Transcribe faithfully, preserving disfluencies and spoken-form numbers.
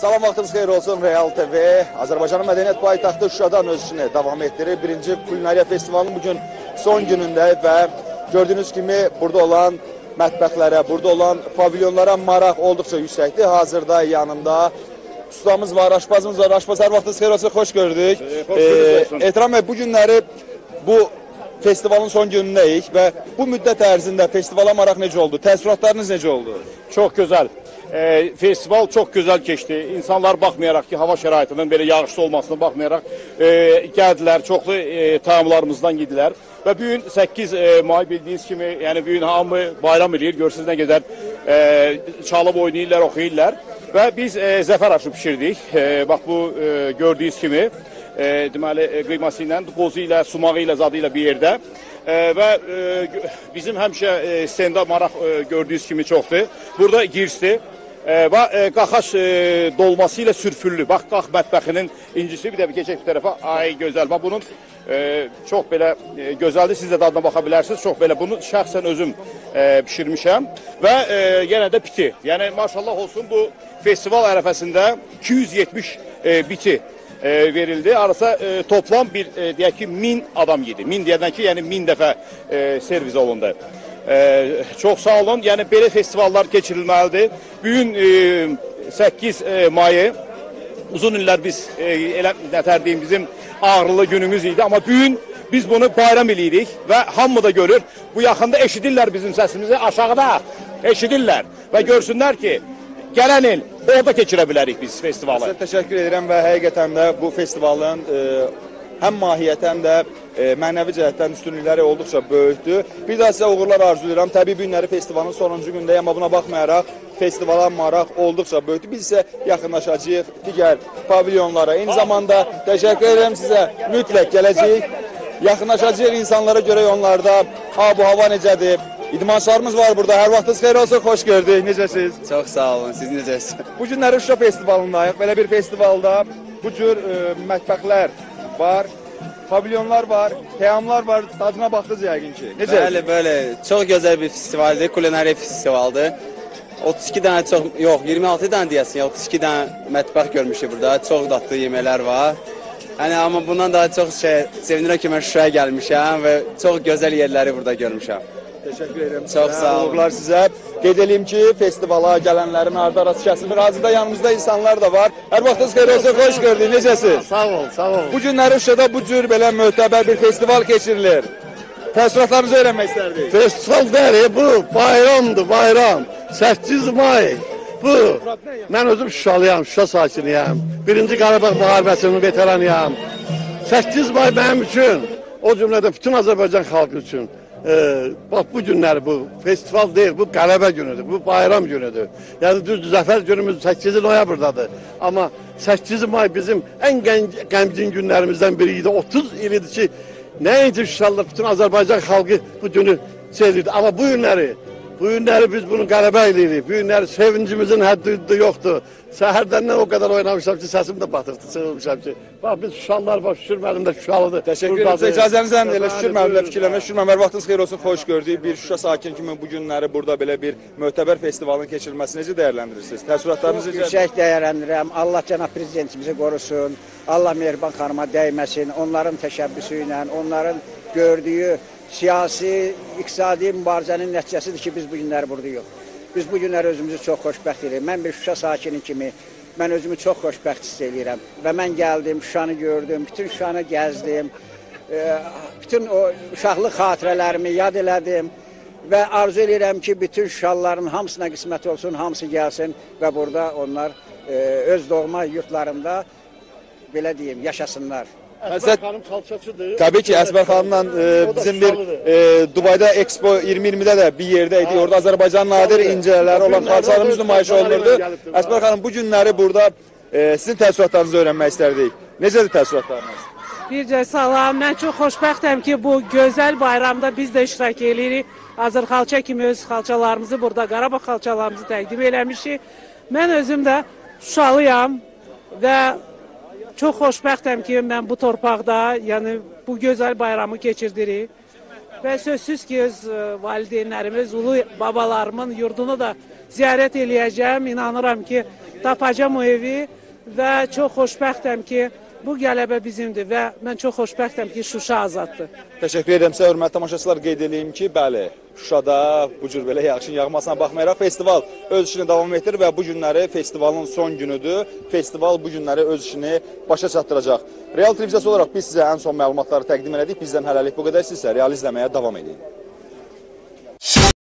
Salam, vaxtınız xeyir olsun. Real T V Azərbaycanın mədəniyyət paytaxtı Şuşadan öz işini davam etdirir. Birinci Kulinariya Festivalının bugün son günündə və gördüyünüz kimi burada olan mətbəxlərə, burada olan pavilyonlara maraq olduqca yüksəkdir. Hazırda yanımda ustamız var, aşpazımız var. Aşpaz, hər vaxtınız xeyir olsun, xoş gördük. E, xoş gördük olsun. Ehtiram bəy, bu günləri bu festivalın son günündəyik və bu müddət ərzində festivala maraq necə oldu? Təəssüratlarınız necə oldu? Çok güzel. E, festival çok güzel geçti. İnsanlar bakmayarak ki hava şəraitinin belə yağışlı olmasına bakmayarak e, gəldilər. Çoxlu e, tamamlarımızdan gidiler. Və bugün səkkiz e, may bildiyiniz kimi, yani bugün hamı bayram edir. Görsünüz nə qədər e, çalıb oynayırlar, oxuyurlar. Və biz e, zəfər aşı pişirdik. E, bax bu e, gördüyünüz kimi e, deməli e, qıyması ilə, qozu ilə, sumağı ilə, zadı ilə bir yerdə. E, və e, bizim həmişə e, stenda maraq e, gördüyünüz kimi çoxdur. Burada girsdi. E, və e, qaxaş e, dolması ilə sürfüllü. Bax, qax mətbəxinin incisi, bir də bir keçək bir tərəfə. Ay, gözəl. Bax, bunun e, çox belə e, gözəldir. Siz də dadına baxa bilərsiniz. Çox belə. Bunu şəxsən özüm e, pişirmişəm. Və e, yenə də biti. Yəni, maşallah olsun, bu festival ərəfəsində iki yüz yetmiş e, biti e, verildi. Arası e, toplam bir, e, deyək ki, min adam yedi. Min deyədən ki, yəni min dəfə e, servis olundu. Ee, çok sağ olun. Yani belə festivallar keçirilməlidir. Bugün e, səkkiz e, mayı uzun iller biz e, elə nətərdiyim bizim ağrılı günümüz idi. Ama bugün biz bunu bayram eləyirik və hamı da görür. Bu yaxında eşidirlər bizim səsimizi aşağıda eşidirlər və görsünlər ki gələn il orada keçirə bilərik biz festivalı. Sizə təşəkkür edirəm və həqiqətən də bu festivalın e, həm mahiyyətən də e, mənəvi cəhətdən üstünlükləri olduqca böyükdür. Bir daha sizə uğurlar arzu edirəm. Təbii günləri festivalın sonuncu gündəyəm, amma buna baxmayaraq festivala maraq olduqca böyükdür. Biz isə yaxınlaşacağıq digər pavilyonlara. Eyni zamanda təşəkkür edirəm sizə. Mütləq gələcəyik. Yaxınlaşacağıq insanlara görə onlarda bu hava necədir? İdmançılarımız var burada. Hər vaxtınız xeyir olsun, xoş gördük. Necəsiniz? Çox sağ olun, siz necəsiniz? Bu günləri Şuşa festivalındayıq. Belə bir festivalda bu cür e, mətbəxlər var, pavilyonlar var, təamlar var, tadına baxdınız yəqin ki. Necə? Bəli, bəli. Çox gözəl bir festivaldir, kulinariya festivaldır. otuz iki dənə çox, yox, iyirmi altı dənə deyəsin, otuz iki dənə mətbəx görmüşük burada. Çox dadlı yeməklər var. Yəni, amma bundan daha çox şey, sevinirəm ki, mən Şuşaya gəlmişəm və çox gözəl yerləri burada görmüşəm. Təşəkkür edirəm. Çox sağ olun. Uğurlar sizə. Qeyd edeyim ki, festivala gələnlərin ardı arası kəsilmir. Hazırda yanımızda insanlar da var. Hər vaxtınız xeyir olsun, xoş gördük. Necəsiniz? Sağ ol, sağ ol. Bu günləri Şuşada bu cür belə möhtəbər bir festival keçirilir. Təəssüratlarınızı öyrənmək istərdik. Festival deyil, bu bayramdır, bayram. səkkiz may. Bu, mən özüm Şuşalıyam, Şuşa sakiniyəm. Birinci Qarabağ müharibəsinin veteranıyam. səkkiz may mənim üçün, o cümlədə bütün Azərbaycan xalqı üçün. Ee, bax bu günlər bu festival deyil, bu qələbə günüdür, bu bayram günüdür. Yəni düzdür, zəfər günümüz səkkizi noyabrdadır. Amma səkkiz may bizim ən qəmgin günlərimizdən biri idi. otuz il idi ki, nəinki Şuşalılar, bütün Azərbaycan xalqı bu günü çevirdi. Amma bu günləri, bu günləri biz bunu qələbə eləyirik. Bu günləri sevincimizin həddi yoxdur. Səhərdən nə o qədər oynamışam ki, səsim də batırdı, sığılmışam ki. Bax, biz Şuşalılar var, Şükür müəllim də Şuşalıdır. Təşəkkür edirəm. İcazənizlə elə Şükür müəllimlə fikirləmək. Şükür müəllim, hər vaxtınız xeyir olsun, xoş gördük. Bir Şuşa sakin kimi bu günləri burada belə bir möhtəbər festivalın keçirilməsini necə dəyərləndirirsiniz? Təəssüratlarınızı necə? Yüksək dəyərləndirirəm. Allah cənab prezidentimizi qorusun. Allah Mehriban xanıma dəyməsin. Onların təşəbbüsü ilə, onların gördüyü siyasi, iqtisadi mübarizənin nəticəsidir ki, biz bu günləri buradayıq. Biz bu günləri özümüzü çox xoşbəxt edirik. Mən bir Şuşa sakini kimi, mən özümü çox xoşbəxt hiss edirəm. Və mən gəldim, Şuşanı gördüm, bütün Şuşanı gəzdim, e, bütün o uşaqlıq xatirələrimi yad elədim və arzu edirəm ki, bütün Şuşalıların hamısına qismət olsun, hamısı gəlsin və burada onlar e, öz doğma yurtlarında, belə deyim, yaşasınlar. Əsbər xanım xalçaçıdır. Təbii ki, Əsbər xanımla e, bizim bir e, Dubayda Expo iyirmi iyirmidə də bir yerdə idi. Orada Azərbaycan nadir incələri olan xalçalarımız nümayiş olunurdu. Əsbər xanım, bu günləri burada e, sizin təəssüratlarınızı öyrənmək istərdik. Necədir təəssüratlarınız? Bircə salam, mən çox xoşbəxtəm ki, bu gözəl bayramda biz də iştirak edirik. Azər xalça kimi öz xalçalarımızı burada, Qarabağ xalçalarımızı təqdim eləmişik. Mən özüm də Şuşalıyam və çox xoşbəxtəm ki, mən bu torpaqda, yəni bu gözəl bayramı keçirdirik. Və sözsüz ki, öz e, valideynlərimiz, ulu babalarımın yurdunu da ziyarət eləyəcəm. İnanıram ki, tapacam o evi və çox xoşbəxtəm ki, bu qələbə bizimdir və mən çox xoşbəxtəm ki, Şuşa azaddır. Təşəkkür edirəm sizə, hörmətli tamaşaçılar. Qeyd edeyim ki, bəli, Şuşada bu cür belə yağışın yağmasına baxmayaraq festival öz işini davam etdirir və bu günləri festivalın son günüdür. Festival bu günləri öz işini başa çatdıracaq. Real televiziyası olaraq biz sizə ən son məlumatları təqdim elədik. Bizdən hələlik bu qədər. Siz isə real izləməyə davam edin.